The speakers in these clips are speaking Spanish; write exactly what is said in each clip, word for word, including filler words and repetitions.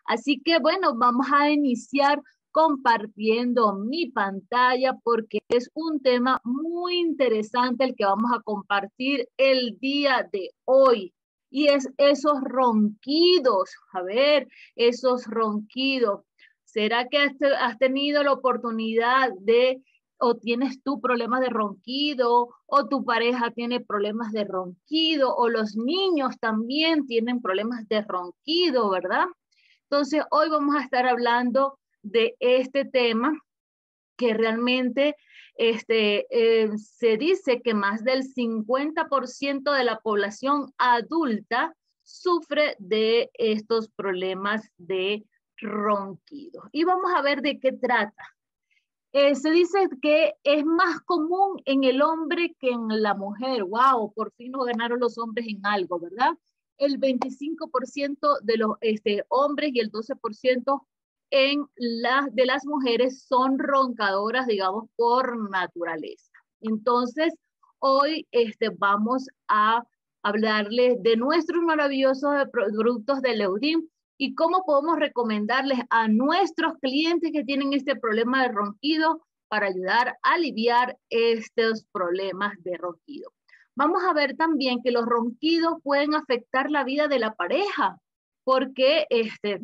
Así que bueno, vamos a iniciar compartiendo mi pantalla porque es un tema muy interesante el que vamos a compartir el día de hoy. Y es esos ronquidos, a ver, esos ronquidos. ¿Será que has, has tenido la oportunidad de, o tienes tú problemas de ronquido, o tu pareja tiene problemas de ronquido, o los niños también tienen problemas de ronquido, ¿verdad? Entonces, hoy vamos a estar hablando de este tema que realmente este, eh, se dice que más del cincuenta por ciento de la población adulta sufre de estos problemas de ronquido. Y vamos a ver de qué trata. Eh, se dice que es más común en el hombre que en la mujer. ¡Wow! Por fin nos ganaron los hombres en algo, ¿verdad? El veinticinco por ciento de los este, hombres y el doce por ciento en la, de las mujeres son roncadoras, digamos, por naturaleza. Entonces, hoy este, vamos a hablarles de nuestros maravillosos productos de Leudin y cómo podemos recomendarles a nuestros clientes que tienen este problema de ronquido para ayudar a aliviar estos problemas de ronquido. Vamos a ver también que los ronquidos pueden afectar la vida de la pareja, porque este,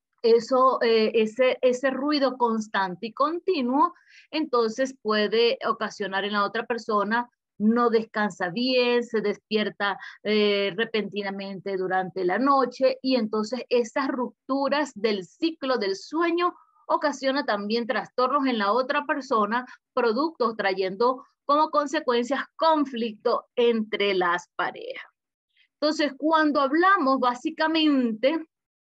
eso, eh, ese, ese ruido constante y continuo, entonces puede ocasionar en la otra persona no descansa bien, se despierta eh, repentinamente durante la noche y entonces esas rupturas del ciclo del sueño ocasiona también trastornos en la otra persona, productos trayendo como consecuencias conflicto entre las parejas. Entonces, cuando hablamos básicamente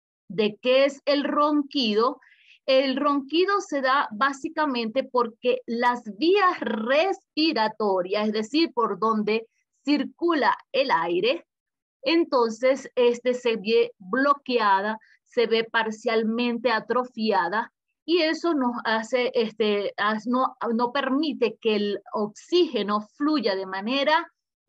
de qué es el ronquido, el ronquido se da básicamente porque las vías respiratorias, es decir, por donde circula el aire, entonces este se ve bloqueada, se ve parcialmente atrofiada y eso nos hace, este, no, no permite que el oxígeno fluya de manera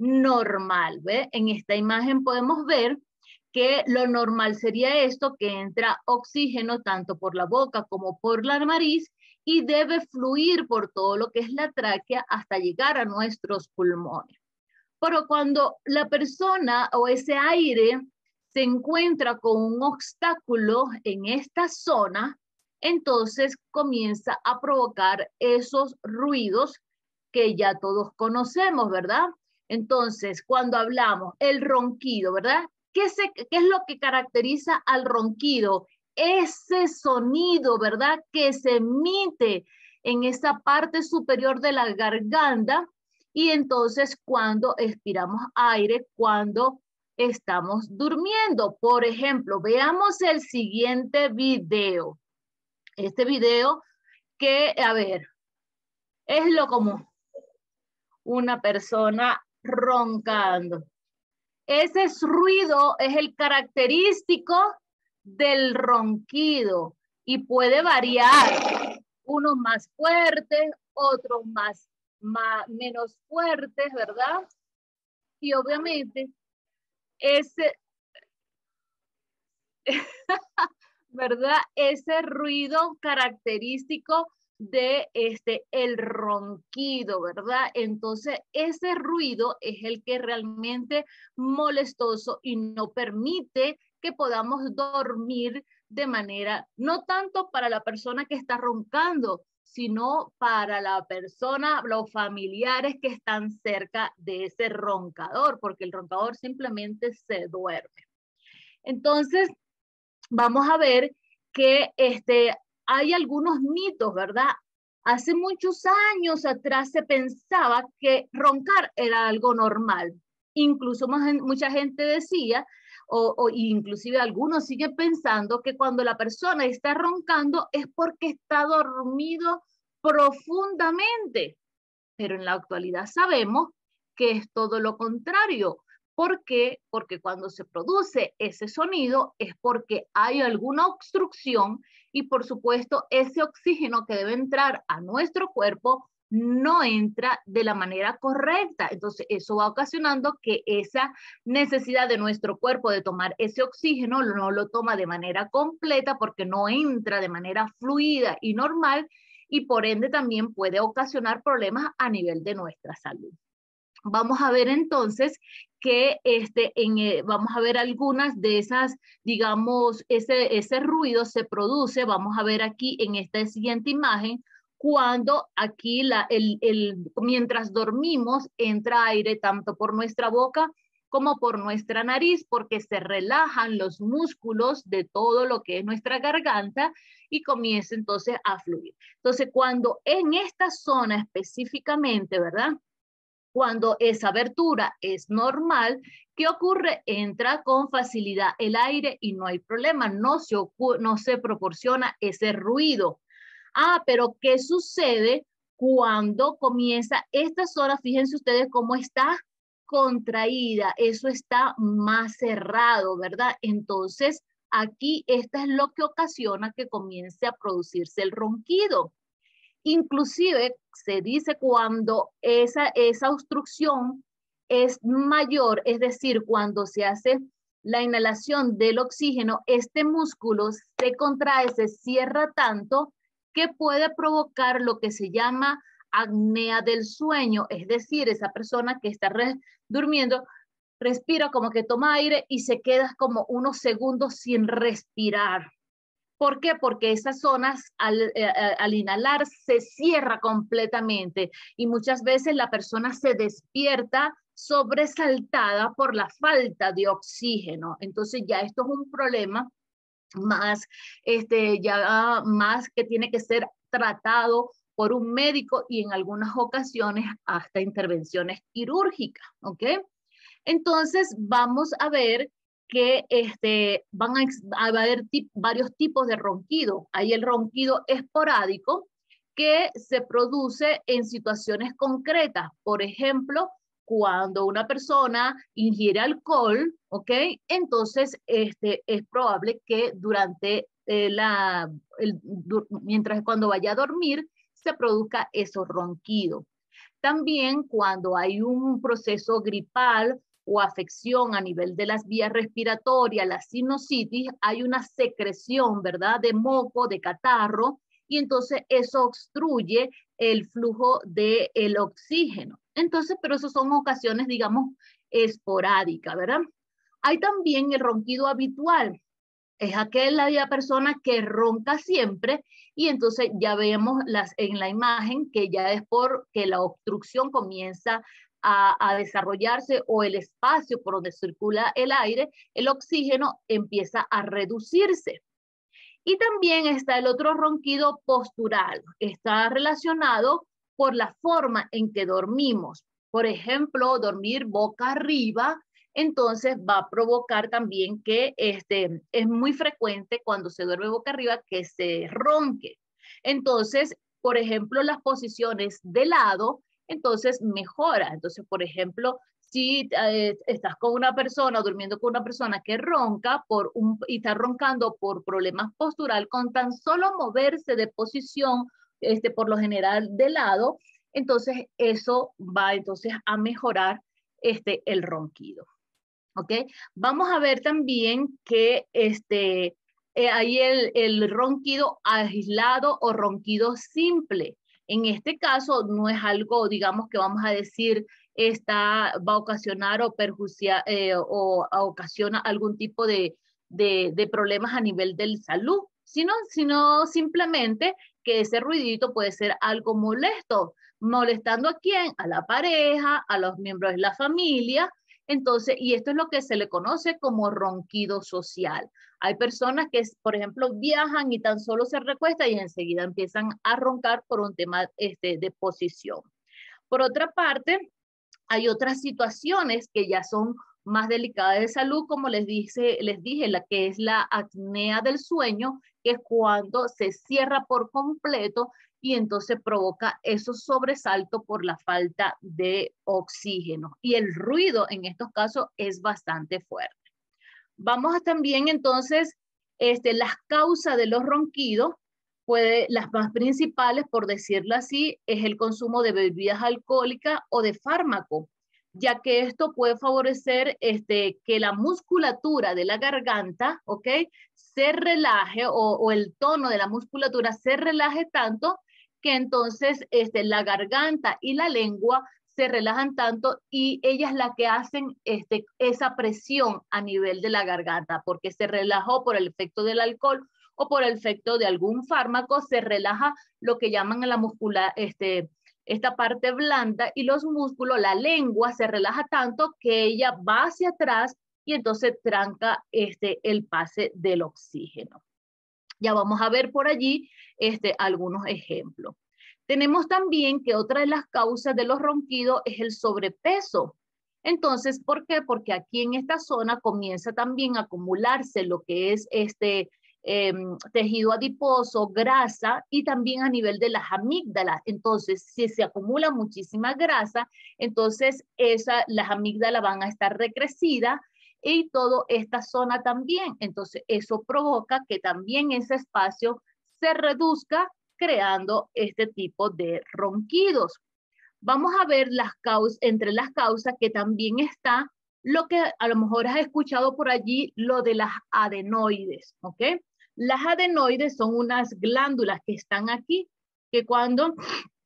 normal. ¿Ve? En esta imagen podemos ver que lo normal sería esto, que entra oxígeno tanto por la boca como por la nariz y debe fluir por todo lo que es la tráquea hasta llegar a nuestros pulmones. Pero cuando la persona o ese aire se encuentra con un obstáculo en esta zona, entonces comienza a provocar esos ruidos que ya todos conocemos, ¿verdad? Entonces, cuando hablamos el ronquido, ¿verdad? ¿Qué, se, ¿Qué es lo que caracteriza al ronquido? Ese sonido, ¿verdad? Que se emite en esa parte superior de la garganta y entonces cuando expiramos aire, cuando estamos durmiendo. Por ejemplo, veamos el siguiente video. Este video que, a ver, es lo común. Una persona roncando. Ese ruido es el característico del ronquido y puede variar. Unos más fuertes, otros más, más menos fuertes, ¿verdad? Y obviamente ese, ¿verdad? Ese ruido característico de este, el ronquido, ¿verdad? Entonces, ese ruido es el que realmente molestoso y no permite que podamos dormir de manera, no tanto para la persona que está roncando, sino para la persona, los familiares que están cerca de ese roncador, porque el roncador simplemente se duerme. Entonces, vamos a ver que este, hay algunos mitos, ¿verdad? Hace muchos años atrás se pensaba que roncar era algo normal. Incluso mucha gente decía, o, o inclusive algunos siguen pensando que cuando la persona está roncando es porque está dormido profundamente. Pero en la actualidad sabemos que es todo lo contrario. ¿Por qué? Porque cuando se produce ese sonido es porque hay alguna obstrucción y por supuesto ese oxígeno que debe entrar a nuestro cuerpo no entra de la manera correcta. Entonces, eso va ocasionando que esa necesidad de nuestro cuerpo de tomar ese oxígeno no lo toma de manera completa porque no entra de manera fluida y normal, y por ende también puede ocasionar problemas a nivel de nuestra salud. Vamos a ver entonces que este, en, eh, vamos a ver algunas de esas, digamos, ese, ese ruido se produce, vamos a ver aquí en esta siguiente imagen, cuando aquí, la, el, el, mientras dormimos, entra aire tanto por nuestra boca como por nuestra nariz, porque se relajan los músculos de todo lo que es nuestra garganta y comienza entonces a fluir. Entonces, cuando en esta zona específicamente, ¿verdad?, cuando esa abertura es normal, ¿qué ocurre? Entra con facilidad el aire y no hay problema, no se, no se proporciona ese ruido. Ah, pero ¿qué sucede cuando comienza esta zona? Fíjense ustedes cómo está contraída, eso está más cerrado, ¿verdad? Entonces, aquí esto es lo que ocasiona que comience a producirse el ronquido. Inclusive se dice cuando esa, esa obstrucción es mayor, es decir, cuando se hace la inhalación del oxígeno, este músculo se contrae, se cierra tanto que puede provocar lo que se llama apnea del sueño, es decir, esa persona que está re, durmiendo respira como que toma aire y se queda como unos segundos sin respirar. ¿Por qué? Porque esas zonas al, eh, al inhalar se cierra completamente y muchas veces la persona se despierta sobresaltada por la falta de oxígeno. Entonces ya esto es un problema más, este, ya más que tiene que ser tratado por un médico y en algunas ocasiones hasta intervenciones quirúrgicas, ¿ok? Entonces vamos a ver que este, van a, a haber tip, varios tipos de ronquido. Hay el ronquido esporádico que se produce en situaciones concretas. Por ejemplo, cuando una persona ingiere alcohol, ¿ok? Entonces este, es probable que durante eh, la, el, mientras cuando vaya a dormir, se produzca esos ronquidos. También cuando hay un proceso gripal o afección a nivel de las vías respiratorias, la sinusitis, hay una secreción, ¿verdad?, de moco, de catarro, y entonces eso obstruye el flujo del oxígeno. Entonces, pero eso son ocasiones, digamos, esporádicas, ¿verdad? Hay también el ronquido habitual. Es aquella persona que ronca siempre y entonces ya vemos las, en la imagen que ya es porque la obstrucción comienza a, a desarrollarse o el espacio por donde circula el aire, el oxígeno empieza a reducirse. Y también está el otro ronquido postural. Está relacionado por la forma en que dormimos. Por ejemplo, dormir boca arriba, entonces va a provocar también que este, es muy frecuente cuando se duerme boca arriba que se ronque. Entonces, por ejemplo, las posiciones de lado, entonces mejora. Entonces, por ejemplo, si eh, estás con una persona o durmiendo con una persona que ronca por un, y está roncando por problemas postural, con tan solo moverse de posición, este, por lo general de lado, entonces eso va entonces a mejorar este, el ronquido. ¿Ok? Vamos a ver también que este, eh, hay el, el ronquido aislado o ronquido simple. En este caso no es algo, digamos, que vamos a decir esta va a ocasionar o perjudicar eh, o a ocasiona algún tipo de, de, de problemas a nivel de salud, sino, sino simplemente que ese ruidito puede ser algo molesto. ¿Molestando a quién? A la pareja, a los miembros de la familia. Entonces, y esto es lo que se le conoce como ronquido social. Hay personas que, por ejemplo, viajan y tan solo se recuestan y enseguida empiezan a roncar por un tema este, de posición. Por otra parte, hay otras situaciones que ya son más delicadas de salud, como les, dice, les dije, la que es la apnea del sueño, que es cuando se cierra por completo y entonces provoca esos sobresaltos por la falta de oxígeno. Y el ruido en estos casos es bastante fuerte. Vamos a también entonces, este, las causas de los ronquidos. Puede, las más principales, por decirlo así, es el consumo de bebidas alcohólicas o de fármaco, ya que esto puede favorecer este, que la musculatura de la garganta, ¿ok?, se relaje o, o el tono de la musculatura se relaje tanto que entonces este, la garganta y la lengua se relajan tanto y ellas las que hacen este, esa presión a nivel de la garganta, porque se relajó por el efecto del alcohol o por el efecto de algún fármaco, se relaja lo que llaman la muscula, este, esta parte blanda y los músculos, la lengua se relaja tanto que ella va hacia atrás y entonces tranca este, el pase del oxígeno. Ya vamos a ver por allí este, algunos ejemplos. Tenemos también que otra de las causas de los ronquidos es el sobrepeso. Entonces, ¿por qué? Porque aquí en esta zona comienza también a acumularse lo que es este eh, tejido adiposo, grasa y también a nivel de las amígdalas. Entonces, si se acumula muchísima grasa, entonces esa, las amígdalas van a estar recrecidas y toda esta zona también. Entonces, eso provoca que también ese espacio se reduzca, creando este tipo de ronquidos. Vamos a ver las causas, entre las causas que también está lo que a lo mejor has escuchado por allí, lo de las adenoides, ¿ok? Las adenoides son unas glándulas que están aquí, que cuando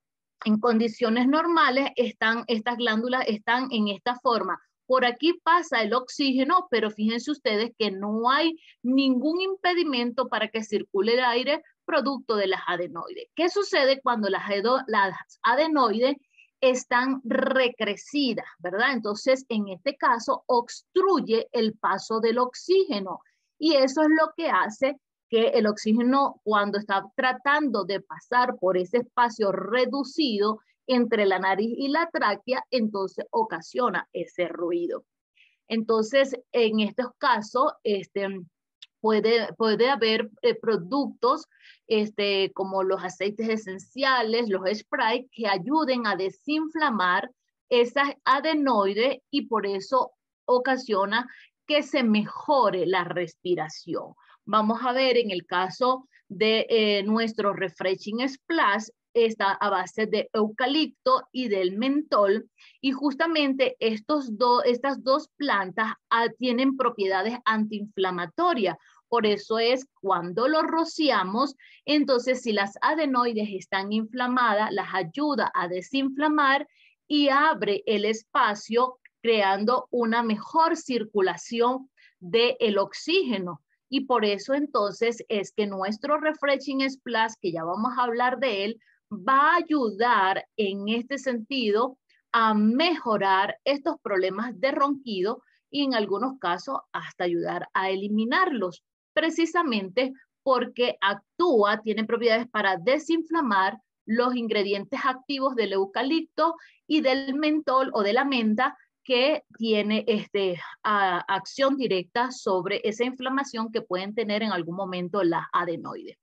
en condiciones normales están, estas glándulas están en esta forma. Por aquí pasa el oxígeno, pero fíjense ustedes que no hay ningún impedimento para que circule el aire producto de las adenoides. ¿Qué sucede cuando las, las adenoides están recrecidas, verdad? Entonces, en este caso, obstruye el paso del oxígeno y eso es lo que hace que el oxígeno, cuando está tratando de pasar por ese espacio reducido entre la nariz y la tráquea, entonces ocasiona ese ruido. Entonces, en estos casos, este, puede, puede haber eh, productos este, como los aceites esenciales, los sprays, que ayuden a desinflamar esas adenoides y por eso ocasiona que se mejore la respiración. Vamos a ver en el caso de eh, nuestro Refreshing Splash, está a base de eucalipto y del mentol, y justamente estos do, estas dos plantas ah, tienen propiedades antiinflamatorias. Por eso es cuando lo rociamos, entonces si las adenoides están inflamadas, las ayuda a desinflamar y abre el espacio creando una mejor circulación del oxígeno. Y por eso entonces es que nuestro Refreshing Splash, que ya vamos a hablar de él, va a ayudar en este sentido a mejorar estos problemas de ronquido y en algunos casos hasta ayudar a eliminarlos, precisamente porque actúa, tiene propiedades para desinflamar los ingredientes activos del eucalipto y del mentol o de la menta, que tiene este, a, acción directa sobre esa inflamación que pueden tener en algún momento las adenoides.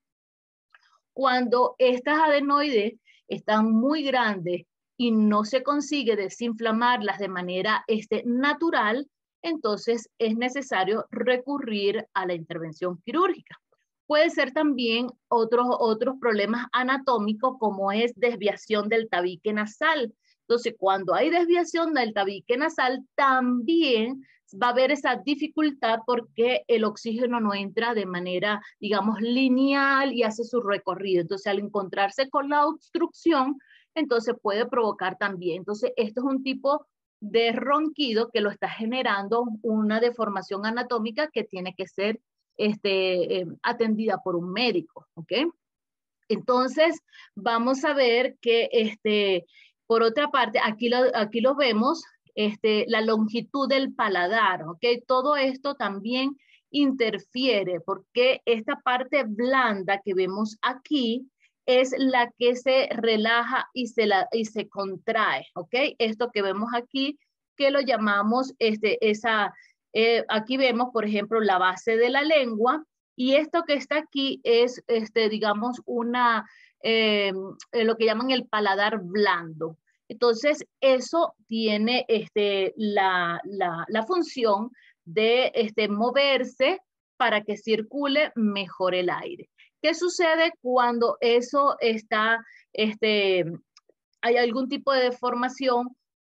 Cuando estas adenoides están muy grandes y no se consigue desinflamarlas de manera este, natural, entonces es necesario recurrir a la intervención quirúrgica. Puede ser también otros, otros problemas anatómicos como es desviación del tabique nasal. Entonces, cuando hay desviación del tabique nasal, también va a haber esa dificultad porque el oxígeno no entra de manera, digamos, lineal y hace su recorrido. Entonces, al encontrarse con la obstrucción, entonces puede provocar también. Entonces, esto es un tipo de ronquido que lo está generando una deformación anatómica que tiene que ser este, eh, atendida por un médico, ¿ok? Entonces, vamos a ver que este... Por otra parte, aquí lo, aquí lo vemos, este, la longitud del paladar, ¿ok? Todo esto también interfiere porque esta parte blanda que vemos aquí es la que se relaja y se, la, y se contrae, ¿ok? Esto que vemos aquí, que lo llamamos, este, esa, eh, aquí vemos, por ejemplo, la base de la lengua y esto que está aquí es, este, digamos, una... Eh, lo que llaman el paladar blando. Entonces, eso tiene este, la, la, la función de este, moverse para que circule mejor el aire. ¿Qué sucede cuando eso está, este, hay algún tipo de deformación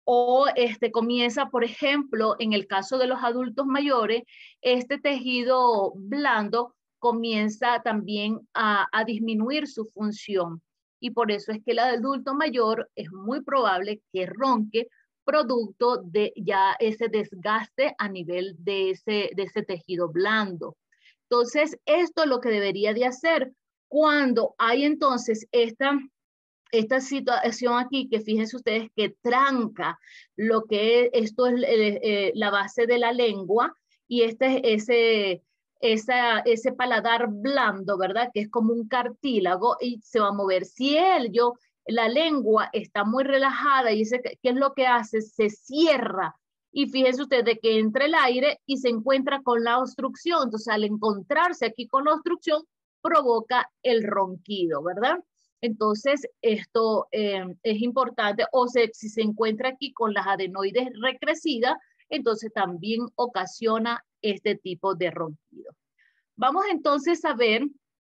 o este, comienza, por ejemplo, en el caso de los adultos mayores, este tejido blando comienza también a, a disminuir su función? Y por eso es que el adulto mayor es muy probable que ronque producto de ya ese desgaste a nivel de ese, de ese tejido blando. Entonces, esto es lo que debería de hacer cuando hay entonces esta, esta situación aquí, que fíjense ustedes que tranca lo que es, esto es eh, eh, la base de la lengua, y este es ese, esa, ese paladar blando, ¿verdad? Que es como un cartílago y se va a mover. Si él, yo, la lengua está muy relajada y ese, ¿qué es lo que hace? Se cierra. Y fíjense ustedes de que entra el aire y se encuentra con la obstrucción. Entonces, al encontrarse aquí con la obstrucción, provoca el ronquido, ¿verdad? Entonces, esto eh, es importante. O sea, si se encuentra aquí con las adenoides recrecidas, entonces también ocasiona este tipo de ronquido. Vamos entonces a ver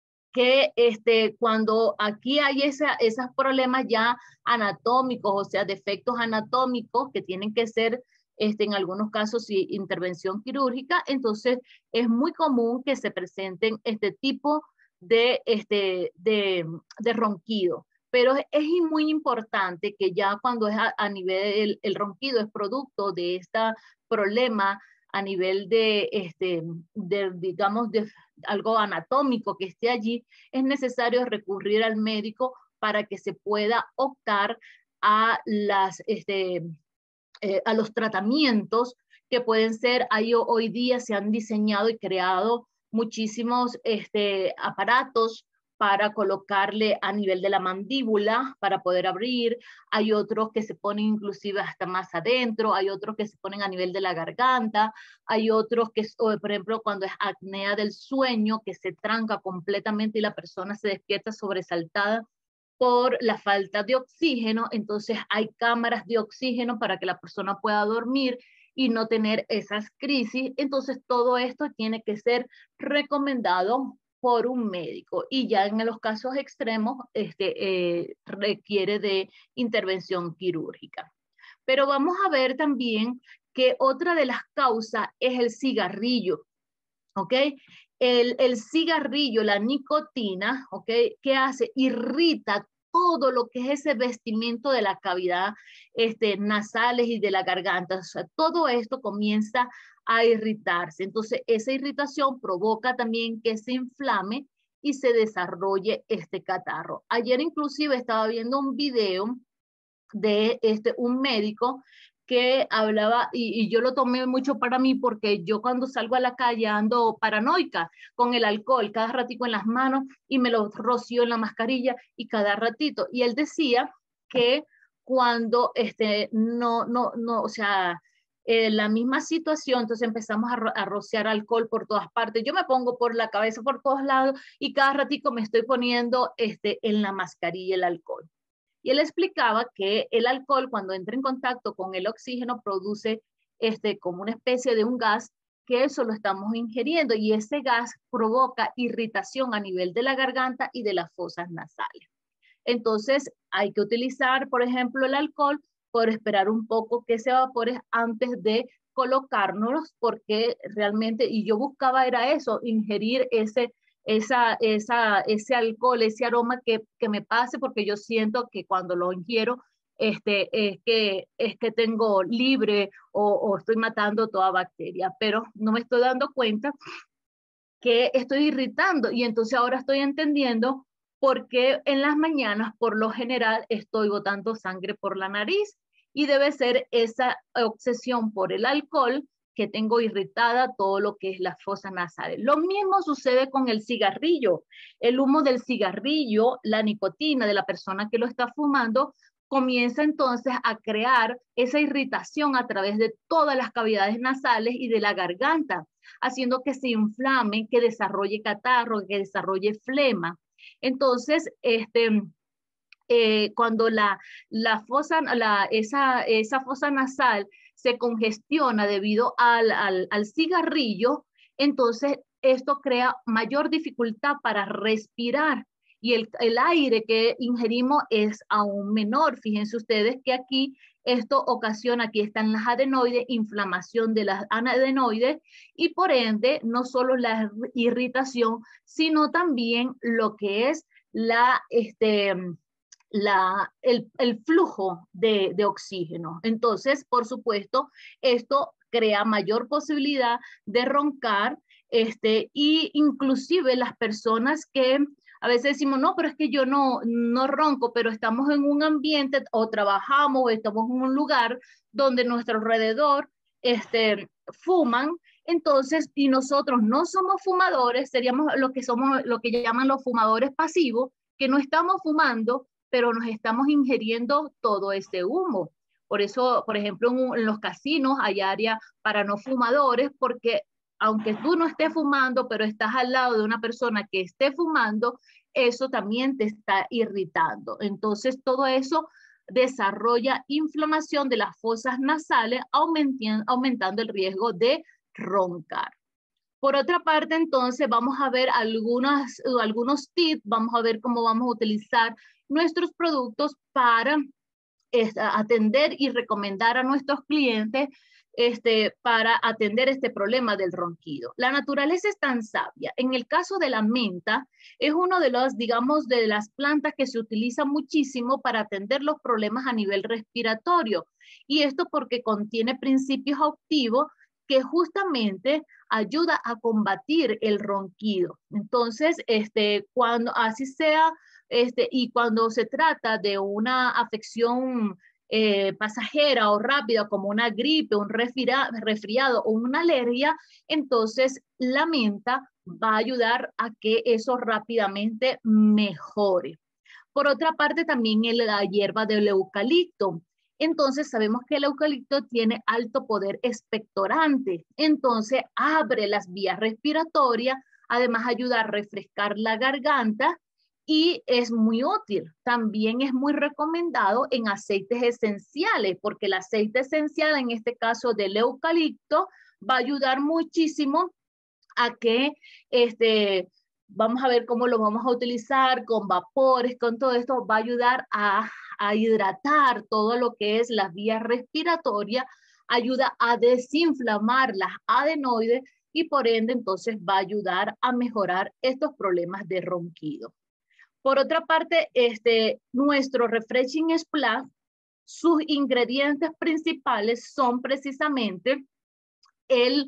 que este, cuando aquí hay esa, esos problemas ya anatómicos, o sea, defectos anatómicos que tienen que ser, este, en algunos casos, sí, intervención quirúrgica, entonces es muy común que se presenten este tipo de, este, de, de ronquido. Pero es muy importante que ya cuando es a, a nivel, el, el ronquido es producto de este problema a nivel de, este, de digamos, de algo anatómico que esté allí, es necesario recurrir al médico para que se pueda optar a, las, este, eh, a los tratamientos que pueden ser, ahí hoy día se han diseñado y creado muchísimos este, aparatos para colocarle a nivel de la mandíbula, para poder abrir. Hay otros que se ponen inclusive hasta más adentro, hay otros que se ponen a nivel de la garganta, hay otros que, por ejemplo, cuando es apnea del sueño, que se tranca completamente y la persona se despierta sobresaltada por la falta de oxígeno, entonces hay cámaras de oxígeno para que la persona pueda dormir y no tener esas crisis. Entonces todo esto tiene que ser recomendado por un médico, y ya en los casos extremos este, eh, requiere de intervención quirúrgica. Pero vamos a ver también que otra de las causas es el cigarrillo, ¿ok? El, el cigarrillo, la nicotina, ¿ok? ¿Qué hace? Irrita todo lo que es ese vestimento de la cavidad este, nasales y de la garganta. O sea, todo esto comienza a irritarse. Entonces, esa irritación provoca también que se inflame y se desarrolle este catarro. Ayer inclusive estaba viendo un video de este, un médico que hablaba, y, y yo lo tomé mucho para mí porque yo cuando salgo a la calle ando paranoica con el alcohol, cada ratito en las manos, y me lo roció en la mascarilla y cada ratito. Y él decía que cuando este, no, no, no, o sea, eh, la misma situación, entonces empezamos a, ro a rociar alcohol por todas partes. Yo me pongo por la cabeza por todos lados y cada ratito me estoy poniendo este, en la mascarilla el alcohol. Y él explicaba que el alcohol, cuando entra en contacto con el oxígeno, produce este, como una especie de un gas, que eso lo estamos ingiriendo, y ese gas provoca irritación a nivel de la garganta y de las fosas nasales. Entonces hay que utilizar, por ejemplo, el alcohol por esperar un poco que se evapore antes de colocárnoslos, porque realmente, y yo buscaba era eso, ingerir ese Esa, esa, ese alcohol, ese aroma que, que me pase, porque yo siento que cuando lo ingiero este, es, que, es que tengo libre o, o estoy matando toda bacteria, pero no me estoy dando cuenta que estoy irritando, y entonces ahora estoy entendiendo por qué en las mañanas por lo general estoy botando sangre por la nariz, y debe ser esa obsesión por el alcohol que tengo irritada todo lo que es las fosas nasales. Lo mismo sucede con el cigarrillo. El humo del cigarrillo, la nicotina de la persona que lo está fumando, comienza entonces a crear esa irritación a través de todas las cavidades nasales y de la garganta, haciendo que se inflame, que desarrolle catarro, que desarrolle flema. Entonces, este, eh, cuando la, la fosa, la, esa, esa fosa nasal se congestiona debido al, al, al cigarrillo, entonces esto crea mayor dificultad para respirar y el, el aire que ingerimos es aún menor. Fíjense ustedes que aquí esto ocasiona, aquí están las adenoides, inflamación de las adenoides y por ende no solo la irritación, sino también lo que es la, este, la, el, el flujo de, de oxígeno. Entonces, por supuesto, esto crea mayor posibilidad de roncar, este, y inclusive las personas que a veces decimos, no, pero es que yo no, no ronco, pero estamos en un ambiente o trabajamos o estamos en un lugar donde nuestro alrededor este, fuman, entonces, y nosotros no somos fumadores, seríamos lo que somos, lo que llaman los fumadores pasivos, que no estamos fumando, pero nos estamos ingiriendo todo este humo. Por eso, por ejemplo, en, en los casinos hay área para no fumadores, porque aunque tú no estés fumando, pero estás al lado de una persona que esté fumando, eso también te está irritando. Entonces, todo eso desarrolla inflamación de las fosas nasales, aumentando, aumentando el riesgo de roncar. Por otra parte, entonces, vamos a ver algunas, algunos tips, vamos a ver cómo vamos a utilizar nuestros productos para este, atender y recomendar a nuestros clientes este, para atender este problema del ronquido. La naturaleza es tan sabia. En el caso de la menta, es uno de los, digamos, de las plantas que se utiliza muchísimo para atender los problemas a nivel respiratorio. Y esto porque contiene principios activos que justamente ayuda a combatir el ronquido. Entonces, este, cuando así sea, este, y cuando se trata de una afección eh, pasajera o rápida, como una gripe, un resfriado, resfriado o una alergia, entonces la menta va a ayudar a que eso rápidamente mejore. Por otra parte, también la hierba del eucalipto. Entonces sabemos que el eucalipto tiene alto poder expectorante, entonces abre las vías respiratorias, además ayuda a refrescar la garganta y es muy útil. También es muy recomendado en aceites esenciales, porque el aceite esencial, en este caso del eucalipto, va a ayudar muchísimo a que este, vamos a ver cómo lo vamos a utilizar con vapores, con todo esto, va a ayudar a, a hidratar todo lo que es las vías respiratorias, ayuda a desinflamar las adenoides y por ende entonces va a ayudar a mejorar estos problemas de ronquido. Por otra parte, este, nuestro Refreshing Splash, sus ingredientes principales son precisamente el,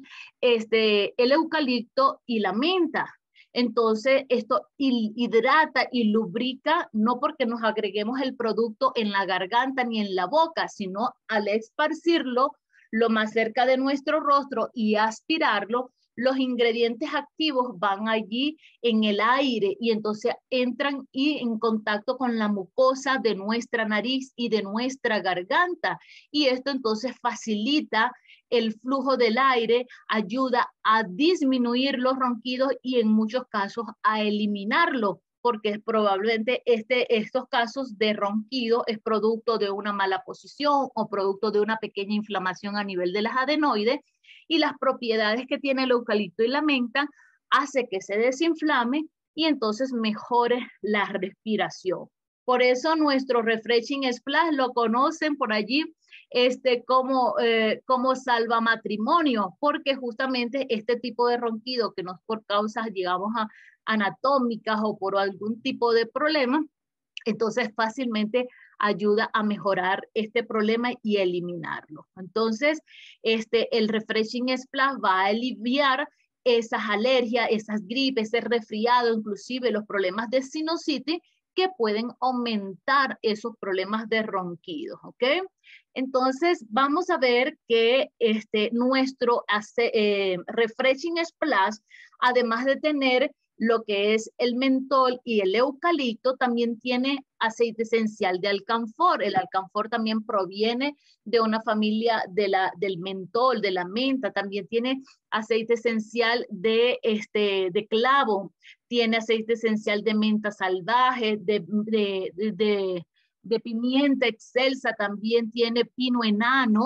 este, el eucalipto y la menta. Entonces, esto hidrata y lubrica, no porque nos agreguemos el producto en la garganta ni en la boca, sino al esparcirlo lo más cerca de nuestro rostro y aspirarlo, los ingredientes activos van allí en el aire y entonces entran y en contacto con la mucosa de nuestra nariz y de nuestra garganta. Y esto entonces facilita el flujo del aire, ayuda a disminuir los ronquidos y en muchos casos a eliminarlo, porque probablemente este, estos casos de ronquido es producto de una mala posición o producto de una pequeña inflamación a nivel de las adenoides, y las propiedades que tiene el eucalipto y la menta hace que se desinflame y entonces mejore la respiración. Por eso nuestro Refreshing Splash lo conocen por allí este, como, eh, como salva matrimonio, porque justamente este tipo de ronquido que nos por causas, digamos, a, anatómicas o por algún tipo de problema, entonces fácilmente ayuda a mejorar este problema y eliminarlo. Entonces, este, el Refreshing Splash va a aliviar esas alergias, esas gripes, ese resfriado, inclusive los problemas de sinusitis que pueden aumentar esos problemas de ronquidos, ¿ok? Entonces, vamos a ver que este, nuestro eh, Refreshing Splash, además de tener lo que es el mentol y el eucalipto, también tiene aceite esencial de alcanfor. El alcanfor también proviene de una familia de la, del mentol, de la menta. También tiene aceite esencial de, este, de clavo, tiene aceite esencial de menta salvaje, de, de, de, de, de pimienta excelsa, también tiene pino enano.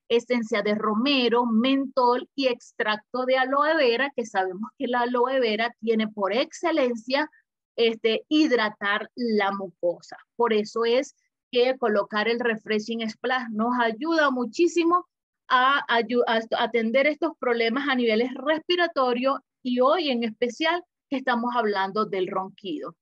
esencia de romero, mentol y extracto de aloe vera, que sabemos que la aloe vera tiene por excelencia este, hidratar la mucosa. Por eso es que colocar el Refreshing Splash nos ayuda muchísimo a, a, a atender estos problemas a niveles respiratorios y hoy en especial que estamos hablando del ronquido.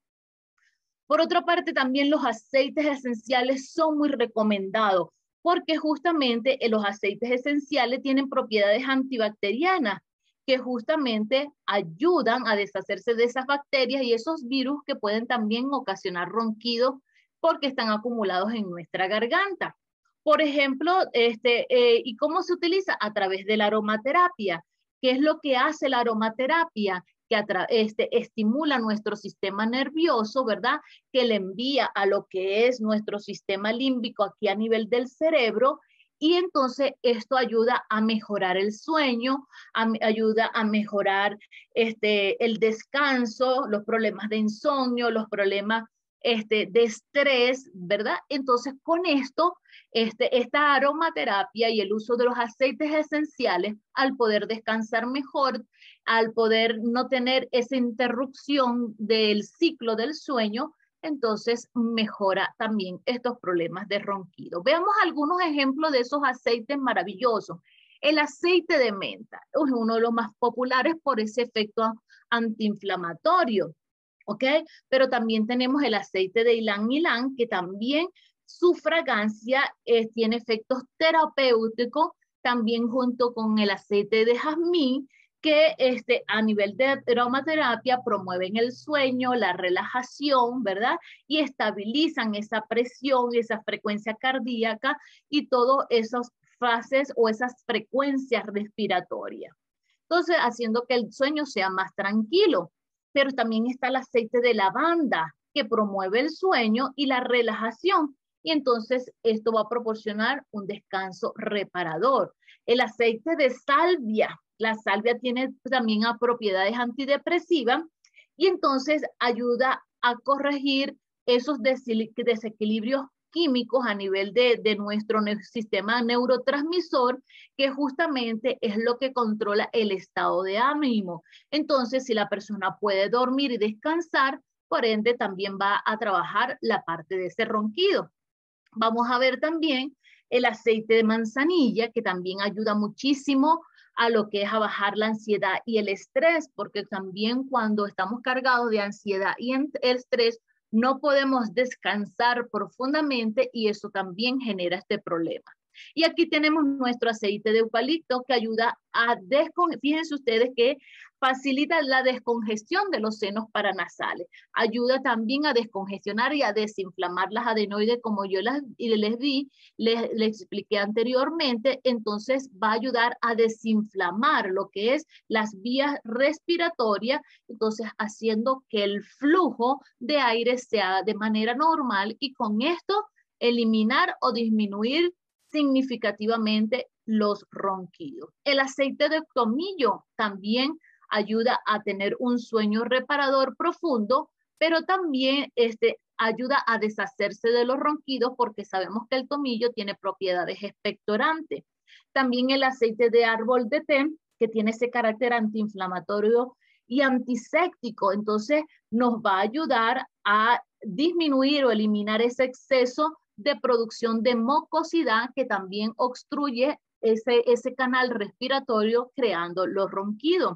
Por otra parte, también los aceites esenciales son muy recomendados porque justamente los aceites esenciales tienen propiedades antibacterianas que justamente ayudan a deshacerse de esas bacterias y esos virus que pueden también ocasionar ronquidos porque están acumulados en nuestra garganta. Por ejemplo, este, eh, ¿y cómo se utiliza? A través de la aromaterapia. ¿Qué es lo que hace la aromaterapia? Que este, estimula nuestro sistema nervioso, ¿verdad? Que le envía a lo que es nuestro sistema límbico aquí a nivel del cerebro y entonces esto ayuda a mejorar el sueño, a, ayuda a mejorar este, el descanso, los problemas de insomnio, los problemas este, de estrés, ¿verdad? Entonces con esto, este, esta aromaterapia y el uso de los aceites esenciales, al poder descansar mejor, al poder no tener esa interrupción del ciclo del sueño, entonces mejora también estos problemas de ronquido. Veamos algunos ejemplos de esos aceites maravillosos. El aceite de menta es uno de los más populares por ese efecto antiinflamatorio, ¿ok? Pero también tenemos el aceite de ylang ylang, que también su fragancia eh, tiene efectos terapéuticos, también junto con el aceite de jazmín, que este, a nivel de aromaterapia promueven el sueño, la relajación, ¿verdad? Y estabilizan esa presión, esa frecuencia cardíaca y todas esas fases o esas frecuencias respiratorias. Entonces, haciendo que el sueño sea más tranquilo. Pero también está el aceite de lavanda, que promueve el sueño y la relajación. Y entonces esto va a proporcionar un descanso reparador. El aceite de salvia. La salvia tiene también propiedades antidepresivas y entonces ayuda a corregir esos desequilibrios químicos a nivel de, de nuestro sistema neurotransmisor, que justamente es lo que controla el estado de ánimo. Entonces, si la persona puede dormir y descansar, por ende también va a trabajar la parte de ese ronquido. Vamos a ver también el aceite de manzanilla, que también ayuda muchísimo a lo que es a bajar la ansiedad y el estrés, porque también cuando estamos cargados de ansiedad y el estrés, no podemos descansar profundamente y eso también genera este problema. Y aquí tenemos nuestro aceite de eucalipto que ayuda a descongestionar, fíjense ustedes que facilita la descongestión de los senos paranasales, ayuda también a descongestionar y a desinflamar las adenoides como yo las, les di, les, les expliqué anteriormente, entonces va a ayudar a desinflamar lo que es las vías respiratorias, entonces haciendo que el flujo de aire sea de manera normal y con esto eliminar o disminuir significativamente los ronquidos. El aceite de tomillo también ayuda a tener un sueño reparador profundo, pero también este, ayuda a deshacerse de los ronquidos porque sabemos que el tomillo tiene propiedades expectorantes. También el aceite de árbol de té, que tiene ese carácter antiinflamatorio y antiséptico, entonces nos va a ayudar a disminuir o eliminar ese exceso de producción de mucosidad que también obstruye ese, ese canal respiratorio creando los ronquidos.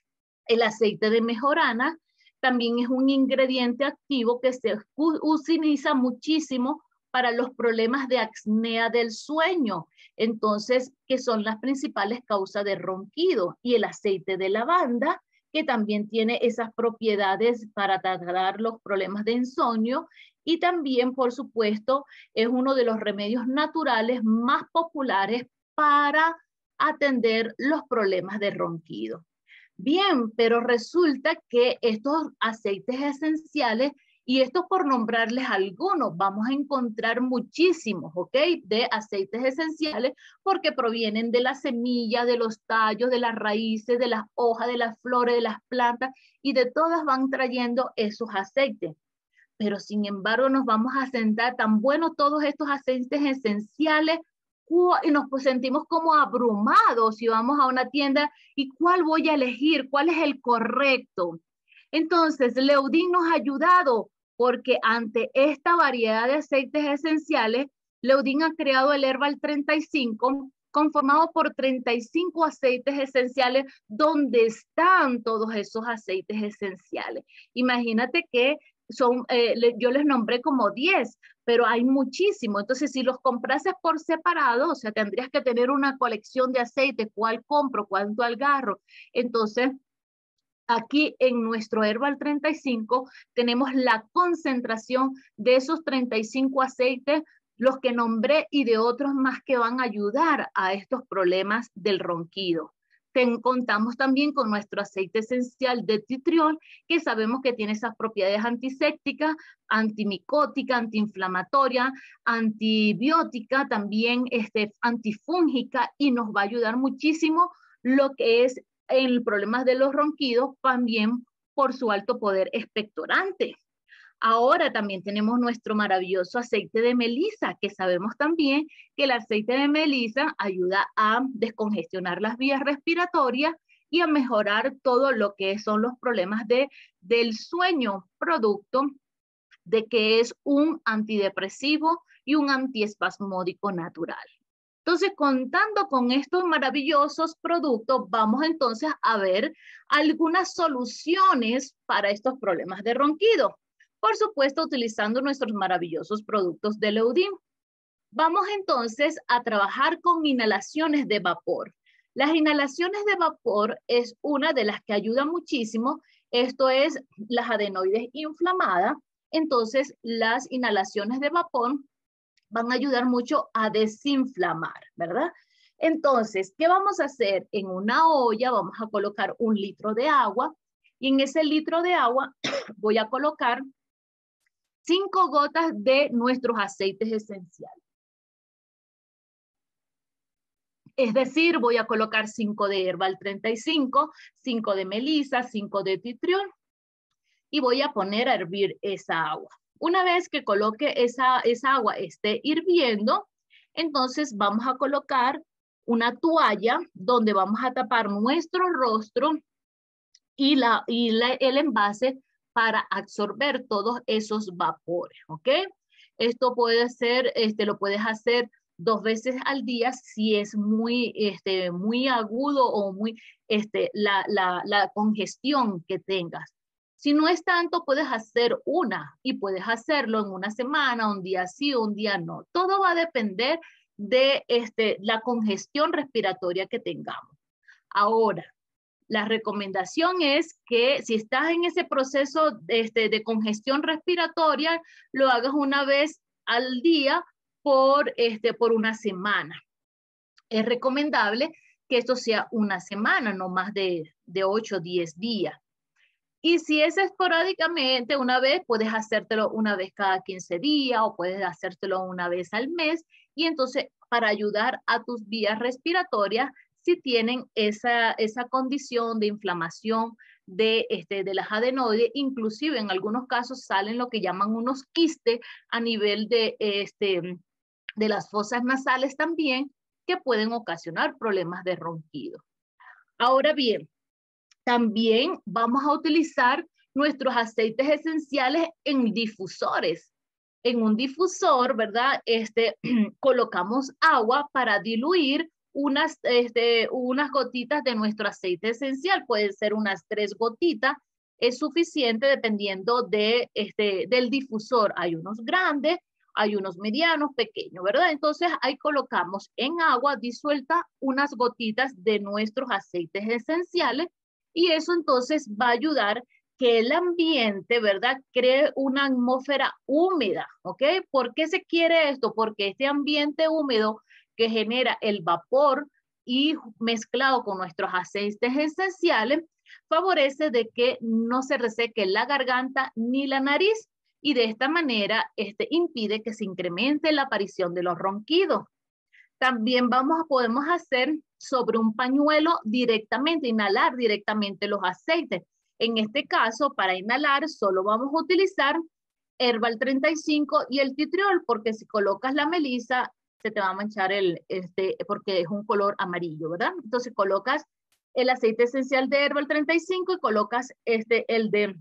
El aceite de mejorana también es un ingrediente activo que se utiliza muchísimo para los problemas de apnea del sueño, entonces, que son las principales causas de ronquido. Y el aceite de lavanda, que también tiene esas propiedades para tratar los problemas de insomnio y también, por supuesto, es uno de los remedios naturales más populares para atender los problemas de ronquido. Bien, pero resulta que estos aceites esenciales, y esto por nombrarles algunos, vamos a encontrar muchísimos, ¿ok? De aceites esenciales porque provienen de la semilla, de los tallos, de las raíces, de las hojas, de las flores, de las plantas, y de todas van trayendo esos aceites. Pero sin embargo nos vamos a centrar tan buenos todos estos aceites esenciales, y nos pues, sentimos como abrumados y vamos a una tienda y ¿cuál voy a elegir? ¿Cuál es el correcto? Entonces, Leudin nos ha ayudado porque ante esta variedad de aceites esenciales, Leudin ha creado el Herbal treinta y cinco, conformado por treinta y cinco aceites esenciales, donde están todos esos aceites esenciales. Imagínate que son, eh, yo les nombré como diez, pero hay muchísimo. Entonces, si los comprases por separado, o sea, tendrías que tener una colección de aceites, cuál compro, cuánto agarro. Entonces, aquí en nuestro Herbal treinta y cinco tenemos la concentración de esos treinta y cinco aceites, los que nombré y de otros más que van a ayudar a estos problemas del ronquido. Ten, contamos también con nuestro aceite esencial de tea tree, que sabemos que tiene esas propiedades antisépticas, antimicótica, antiinflamatoria, antibiótica, también este, antifúngica, y nos va a ayudar muchísimo lo que es en problemas de los ronquidos, también por su alto poder expectorante. Ahora también tenemos nuestro maravilloso aceite de melisa, que sabemos también que el aceite de melisa ayuda a descongestionar las vías respiratorias y a mejorar todo lo que son los problemas de, del sueño, producto de que es un antidepresivo y un antiespasmódico natural. Entonces, contando con estos maravillosos productos, vamos entonces a ver algunas soluciones para estos problemas de ronquido. Por supuesto, utilizando nuestros maravillosos productos de Leudin. Vamos entonces a trabajar con inhalaciones de vapor. Las inhalaciones de vapor es una de las que ayuda muchísimo. Esto es las adenoides inflamadas. Entonces, las inhalaciones de vapor van a ayudar mucho a desinflamar, ¿verdad? Entonces, ¿qué vamos a hacer? En una olla vamos a colocar un litro de agua y en ese litro de agua voy a colocar cinco gotas de nuestros aceites esenciales. Es decir, voy a colocar cinco de Herbal treinta y cinco, cinco de melisa, cinco de tea tree y voy a poner a hervir esa agua. Una vez que coloque esa, esa agua esté hirviendo, entonces vamos a colocar una toalla donde vamos a tapar nuestro rostro y, la, y la, el envase para absorber todos esos vapores, ¿ok? Esto puede ser, este, lo puedes hacer dos veces al día si es muy, este, muy agudo o muy, este, la, la, la congestión que tengas. Si no es tanto, puedes hacer una y puedes hacerlo en una semana, un día sí, un día no. Todo va a depender de este, la congestión respiratoria que tengamos. Ahora, la recomendación es que si estás en ese proceso de, este, de congestión respiratoria, lo hagas una vez al día por, este, por una semana. Es recomendable que esto sea una semana, no más de, de ocho o diez días. Y si es esporádicamente una vez, puedes hacértelo una vez cada quince días o puedes hacértelo una vez al mes. Y entonces, para ayudar a tus vías respiratorias, si tienen esa, esa condición de inflamación de, este, de las adenoides, inclusive en algunos casos salen lo que llaman unos quistes a nivel de, este, de las fosas nasales también, que pueden ocasionar problemas de ronquido. Ahora bien, también vamos a utilizar nuestros aceites esenciales en difusores. En un difusor, ¿verdad? Este, colocamos agua para diluir unas, este, unas gotitas de nuestro aceite esencial. Pueden ser unas tres gotitas. Es suficiente dependiendo de, este, del difusor. Hay unos grandes, hay unos medianos, pequeños, ¿verdad? Entonces ahí colocamos en agua disuelta unas gotitas de nuestros aceites esenciales. Y eso entonces va a ayudar que el ambiente, ¿verdad?, cree una atmósfera húmeda, ¿ok? ¿Por qué se quiere esto? Porque este ambiente húmedo que genera el vapor y mezclado con nuestros aceites esenciales, favorece de que no se reseque la garganta ni la nariz y de esta manera este, impide que se incremente la aparición de los ronquidos. También vamos a, podemos hacer sobre un pañuelo directamente, inhalar directamente los aceites. En este caso, para inhalar, solo vamos a utilizar Herbal treinta y cinco y el tea tree, porque si colocas la melisa se te va a manchar el, este, porque es un color amarillo, ¿verdad? Entonces colocas el aceite esencial de Herbal treinta y cinco y colocas este, el de,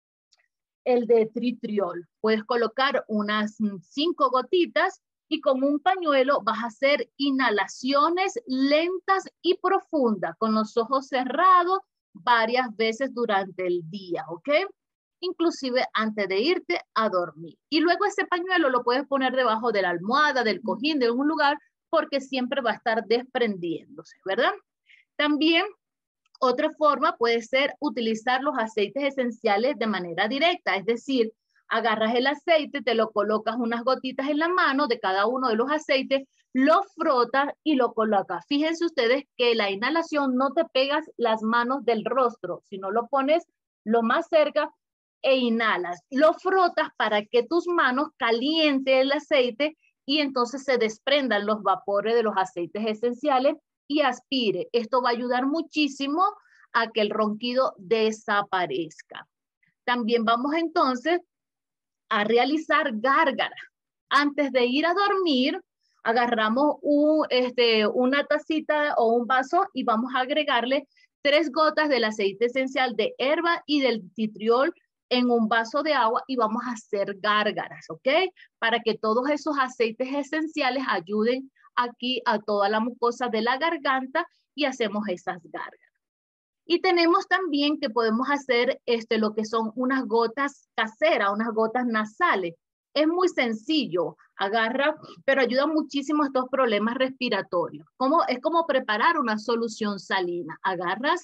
el de Tritriol. Puedes colocar unas cinco gotitas y con un pañuelo vas a hacer inhalaciones lentas y profundas con los ojos cerrados varias veces durante el día, ¿ok? Inclusive antes de irte a dormir. Y luego ese pañuelo lo puedes poner debajo de la almohada, del cojín, de algún lugar, porque siempre va a estar desprendiéndose, ¿verdad? También otra forma puede ser utilizar los aceites esenciales de manera directa, es decir, agarras el aceite, te lo colocas unas gotitas en la mano de cada uno de los aceites, lo frotas y lo colocas. Fíjense ustedes que la inhalación no te pegas las manos del rostro, sino lo pones lo más cerca e inhalas. Lo frotas para que tus manos calienten el aceite y entonces se desprendan los vapores de los aceites esenciales y aspire. Esto va a ayudar muchísimo a que el ronquido desaparezca. También vamos entonces a realizar gárgaras. Antes de ir a dormir, agarramos un, este, una tacita o un vaso y vamos a agregarle tres gotas del aceite esencial de herba y del titriol en un vaso de agua y vamos a hacer gárgaras, ¿ok? Para que todos esos aceites esenciales ayuden aquí a toda la mucosa de la garganta y hacemos esas gárgaras. Y tenemos también que podemos hacer este, lo que son unas gotas caseras, unas gotas nasales. Es muy sencillo, agarra, pero ayuda muchísimo a estos problemas respiratorios. Como, es como preparar una solución salina. Agarras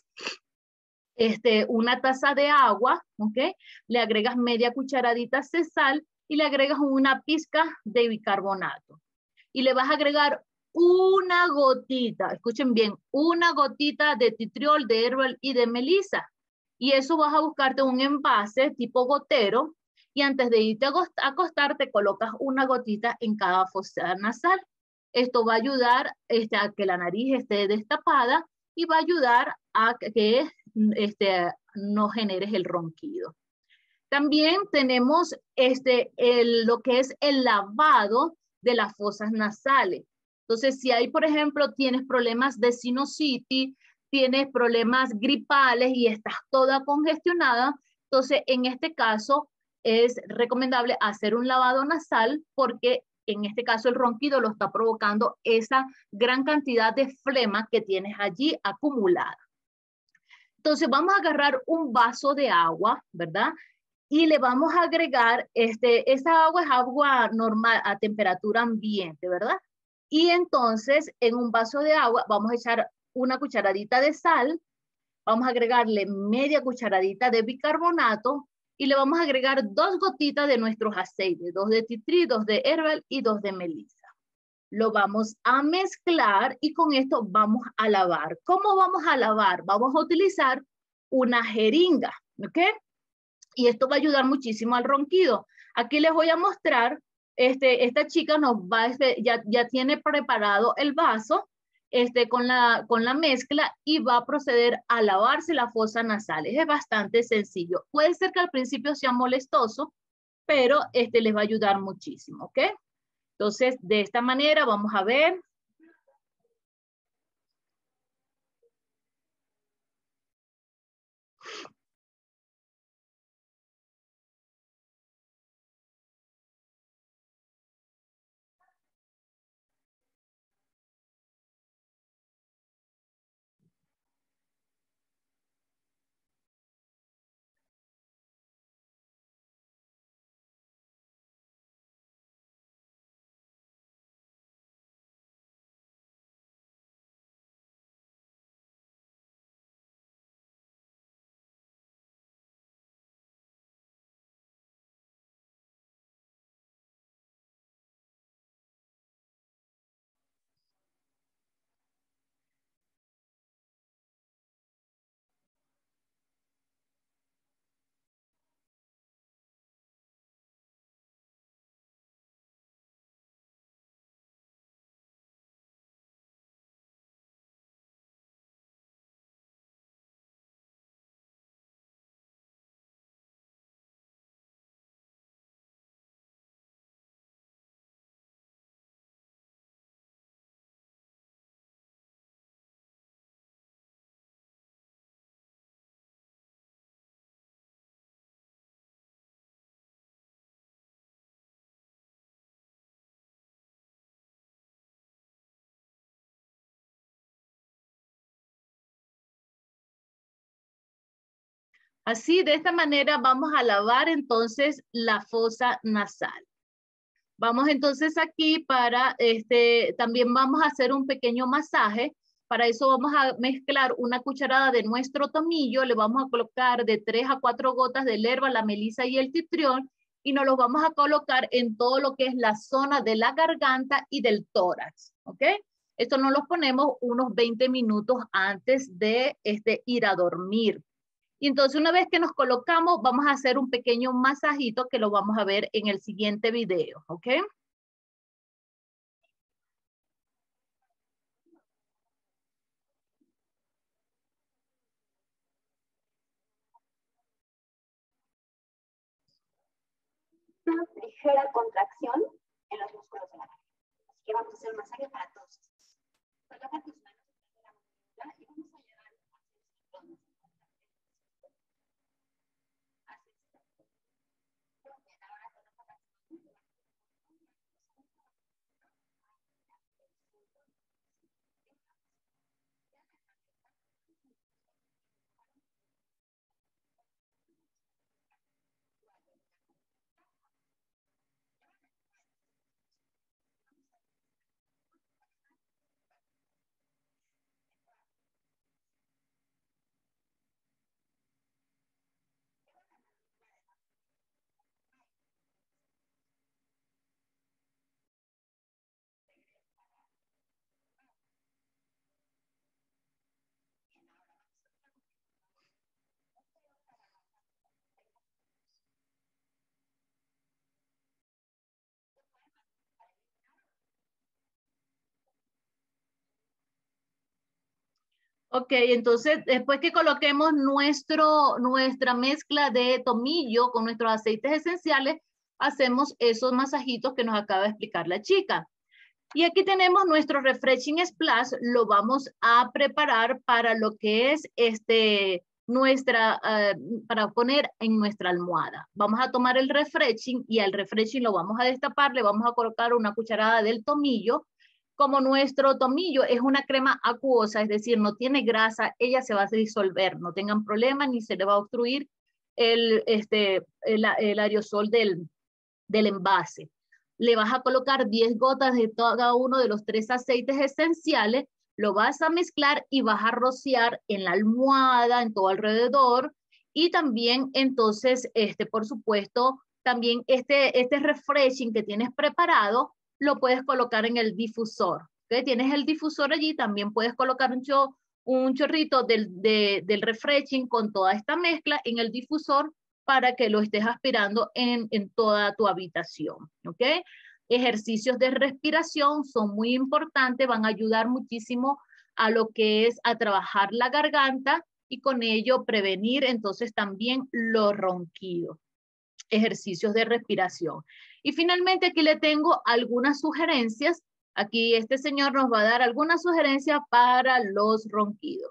este, una taza de agua, ¿ok? Le agregas media cucharadita de sal y le agregas una pizca de bicarbonato. Y le vas a agregar una gotita, escuchen bien, una gotita de titriol, de herbal y de melisa. Y eso vas a buscarte un envase tipo gotero y antes de irte a acostar te colocas una gotita en cada fosa nasal. Esto va a ayudar este, a que la nariz esté destapada y va a ayudar a que este, no generes el ronquido. También tenemos este, el, lo que es el lavado de las fosas nasales. Entonces, si hay, por ejemplo, tienes problemas de sinusitis, tienes problemas gripales y estás toda congestionada, entonces en este caso es recomendable hacer un lavado nasal porque en este caso el ronquido lo está provocando esa gran cantidad de flema que tienes allí acumulada. Entonces vamos a agarrar un vaso de agua, ¿verdad? Y le vamos a agregar, este, esa agua es agua normal a temperatura ambiente, ¿verdad? Y entonces en un vaso de agua vamos a echar una cucharadita de sal, vamos a agregarle media cucharadita de bicarbonato y le vamos a agregar dos gotitas de nuestros aceites, dos de titri, dos de herbal y dos de melisa. Lo vamos a mezclar y con esto vamos a lavar. ¿Cómo vamos a lavar? Vamos a utilizar una jeringa, ¿ok? Y esto va a ayudar muchísimo al ronquido. Aquí les voy a mostrar, este, esta chica nos va, este, ya, ya tiene preparado el vaso este, con, la, con la mezcla y va a proceder a lavarse la fosa nasal. Es bastante sencillo. Puede ser que al principio sea molestoso, pero este, les va a ayudar muchísimo, ¿ok? Entonces, de esta manera vamos a ver. Así, de esta manera vamos a lavar entonces la fosa nasal. Vamos entonces aquí para, este, también vamos a hacer un pequeño masaje. Para eso vamos a mezclar una cucharada de nuestro tomillo, le vamos a colocar de tres a cuatro gotas de hierba, la melisa y el titrión, y nos los vamos a colocar en todo lo que es la zona de la garganta y del tórax, ¿ok? Esto nos lo ponemos unos veinte minutos antes de este, ir a dormir. Y entonces una vez que nos colocamos, vamos a hacer un pequeño masajito que lo vamos a ver en el siguiente video, ¿ok? Una ligera contracción en los músculos de la garganta. Así que vamos a hacer un masaje para todos estos. Coloca tus manos detrás de la mandíbula y vamos a llevar hacia el cinturón. Hacia el centro. Muy bien, ahora coloca las manos. Ok, entonces después que coloquemos nuestro, nuestra mezcla de tomillo con nuestros aceites esenciales, hacemos esos masajitos que nos acaba de explicar la chica. Y aquí tenemos nuestro Refreshing Splash, lo vamos a preparar para lo que es este, nuestra, uh, para poner en nuestra almohada. Vamos a tomar el Refreshing y al Refreshing lo vamos a destapar, le vamos a colocar una cucharada del tomillo. Como nuestro tomillo es una crema acuosa, es decir, no tiene grasa, ella se va a disolver, no tengan problema ni se le va a obstruir el, este, el, el aerosol del, del envase. Le vas a colocar diez gotas de cada uno de los tres aceites esenciales, lo vas a mezclar y vas a rociar en la almohada, en todo alrededor, y también entonces, este, por supuesto, también este, este refreshing que tienes preparado, lo puedes colocar en el difusor. ¿Okay? Tienes el difusor allí, también puedes colocar un, cho, un chorrito del, de, del refreshing con toda esta mezcla en el difusor para que lo estés aspirando en, en toda tu habitación, ¿ok? Ejercicios de respiración son muy importantes, van a ayudar muchísimo a lo que es a trabajar la garganta y con ello prevenir entonces también los ronquidos. Ejercicios de respiración. Y finalmente aquí le tengo algunas sugerencias. Aquí este señor nos va a dar algunas sugerencias para los ronquidos.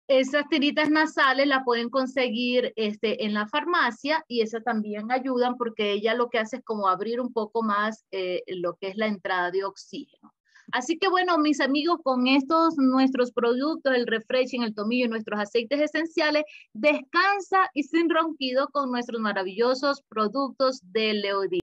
Esas tiritas nasales la pueden conseguir este, en la farmacia y esas también ayudan porque ella lo que hace es como abrir un poco más eh, lo que es la entrada de oxígeno. Así que bueno, mis amigos, con estos nuestros productos, el Refreshing, el tomillo y nuestros aceites esenciales, descansa y sin ronquido con nuestros maravillosos productos de Leodía.